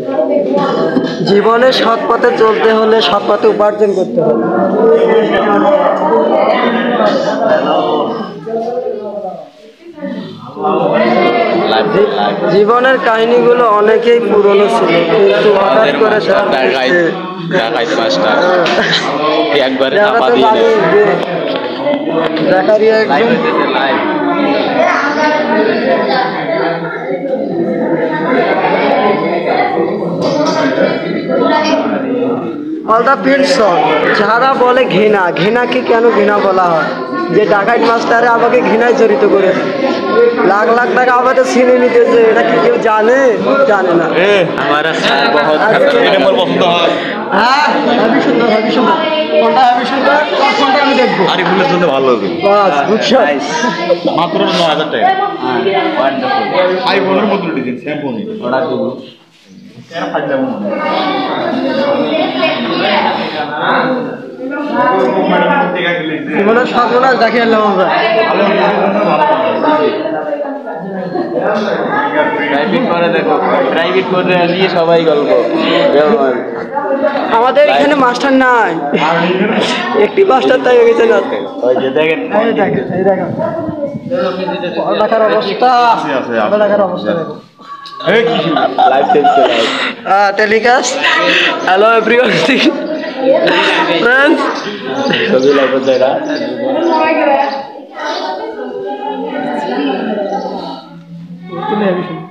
জীবনে সৎ পথে চলতে হলে সৎ পথে উপার্জন করতে হবে। জীবনের কাহিনীগুলো অনেকেই পুরনো ছিল, কিন্তু হঠাৎ করে যারা বলে ঘৃণা, ঘৃণাকে কেন ঘৃণা বলা হয়? যে ডাকাইত মাস্টারে আমাকে ঘৃণায় জড়িত করেছে, লাখ লাখ টাকা আমাদের ছিনে নিতেছে, এটা কি কেউ জানে? জানে না। হ্যাঁ, হেবি সুন্দর, হেবি সুন্দর। কোনটা হেবি সুন্দর? কোনটা আমি দেখবো? আরিফুলের জন্য ভালো হবে। বাস, গুড শট। মাত্র 9000 টাকা। আইফোনের মতো ডিজাইন, সেম ফোন। অর্ডার দেব। কেন ফাইল দেব না? জীবনের সর্বনাশ দেখিয়ে এলাম আমরা। প্রাইভেট করে দেখো, প্রাইভেট করে নিয়ে সবাই গল্প। আমাদের এখানে মাস্টার নাই, একটি মাস্টার তাই হয়ে গেছে না। ওই যে দেখেন, এই দেখেন, এই দেখেন পড়ালেখার অবস্থা, পড়ালেখার অবস্থা দেখো। Live telecast. Hello everyone, friends, ছবি লাইভ হচ্ছে এটা।